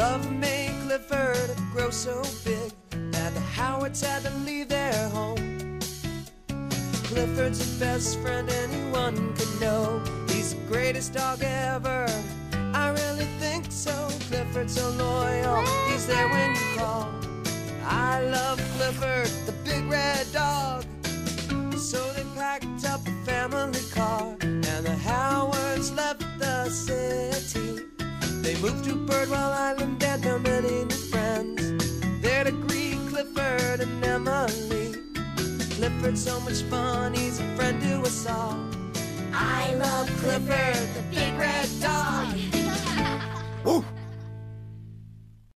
Love made Clifford grow so big that the Howards had to leave their home. Clifford's the best friend anyone could know. He's the greatest dog ever, I really think so. Clifford's so loyal, he's there when you call. I love Clifford, the big red dog. So they packed up a family car, and the Howards left the city. They moved to Birdwell Island and found many new friends there to greet Clifford and Emily. Clifford's so much fun, he's a friend to us all. I love Clifford, the big red dog. Woo!